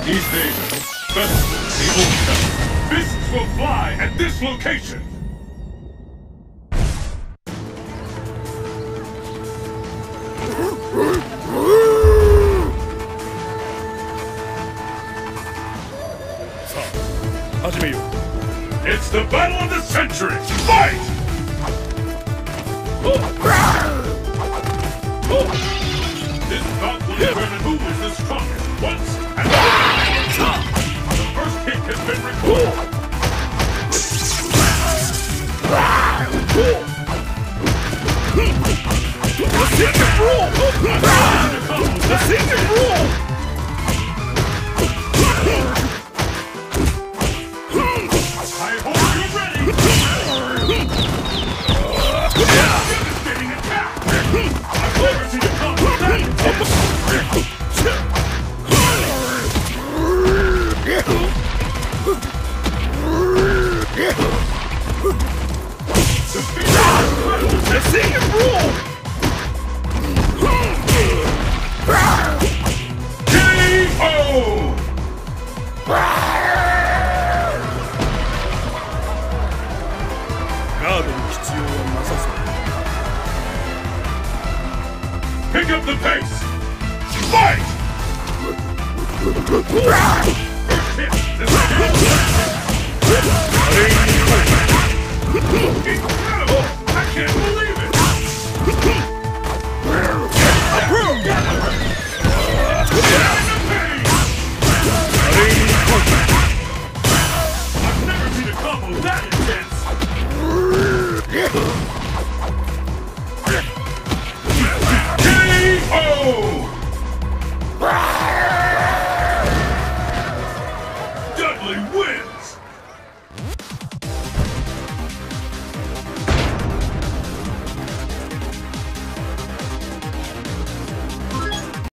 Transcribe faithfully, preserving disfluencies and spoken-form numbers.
East Asia, Festival of the Old Town. Fists will fly at this location! It's the battle of the century! Fight! This bout will determine who is the strongest once and for all. The first hit has been recorded. The secret rule! The secret rule! I hope you're ready! Devastating attack! I've never seen a combo that intense! The secret rule! K O! Pick up the pace! Fight! First hit! This is incredible! I can't believe it!